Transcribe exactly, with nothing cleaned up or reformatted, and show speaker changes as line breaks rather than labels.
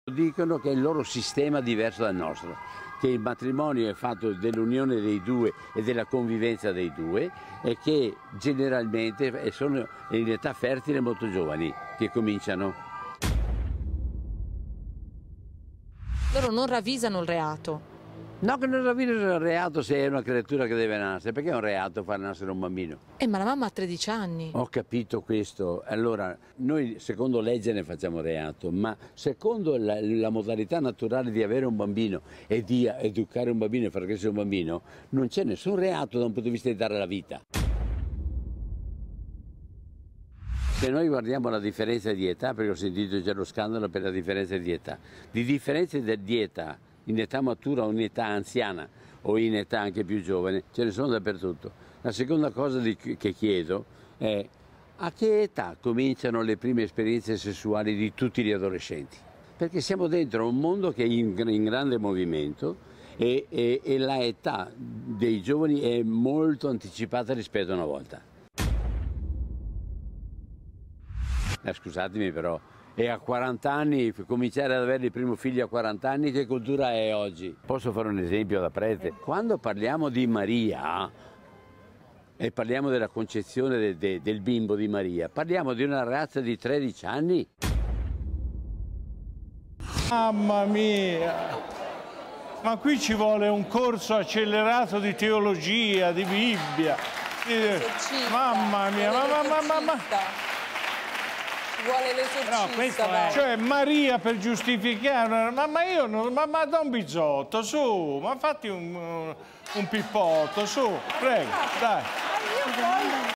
Dicono che il loro sistema è diverso dal nostro, che il matrimonio è fatto dell'unione dei due e della convivenza dei due e che generalmente sono in età fertile molto giovani che cominciano.
Loro non ravvisano il reato.
No, che non ravvisano il reato se è una creatura che deve nascere, perché è un reato far nascere un bambino?
Eh, ma la mamma ha tredici anni.
Ho capito questo. Allora, noi secondo legge ne facciamo reato, ma secondo la, la modalità naturale di avere un bambino e di educare un bambino e far crescere un bambino, non c'è nessun reato da un punto di vista di dare la vita. Se noi guardiamo la differenza di età, perché ho sentito già lo scandalo per la differenza di età, di differenze di età in età matura o in età anziana o in età anche più giovane, ce ne sono dappertutto. La seconda cosa di, che chiedo è a che età cominciano le prime esperienze sessuali di tutti gli adolescenti? Perché siamo dentro un mondo che è in, in grande movimento e, e, e la età dei giovani è molto anticipata rispetto a una volta. Eh, scusatemi però, e a quaranta anni, cominciare ad avere il primo figlio a quaranta anni, che cultura è oggi? Posso fare un esempio da prete? Quando parliamo di Maria e parliamo della concezione de, de, del bimbo di Maria, parliamo di una ragazza di tredici anni.
Mamma mia! Ma qui ci vuole un corso accelerato di teologia, di Bibbia. Mamma mia, mamma, mamma, mamma.
Vuole l'esorcista,
no, è, cioè Maria per giustificare, ma, ma io non, ma, ma Don Bizzotto, su, ma fatti un, un pippotto, su, prego, dai.
Ma io voglio